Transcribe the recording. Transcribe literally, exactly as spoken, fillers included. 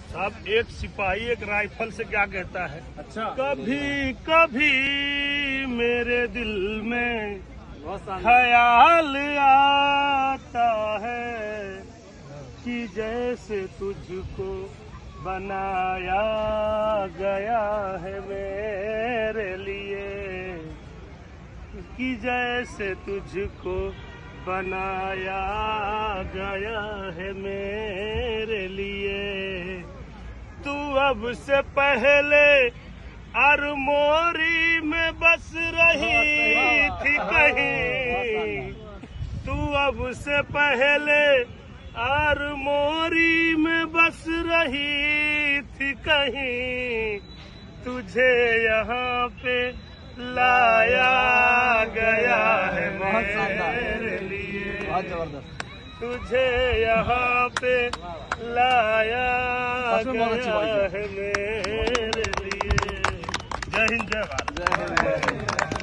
साहब एक सिपाही एक राइफल से क्या कहता है? अच्छा, कभी कभी मेरे दिल में ख्याल आता है कि जैसे तुझको बनाया गया है मेरे लिए, कि जैसे तुझको बनाया गया है मेरे लिए। तू अब से पहले अरमोरी में बस रही थी कहीं, तू अब से पहले अरमोरी में बस रही थी कहीं, तुझे यहाँ पे लाया गया है मेरे लिए, बहुत जबरदस्त। तुझे यहाँ पे लाया गया है मेरे लिए। जय हिंद, जय भारत।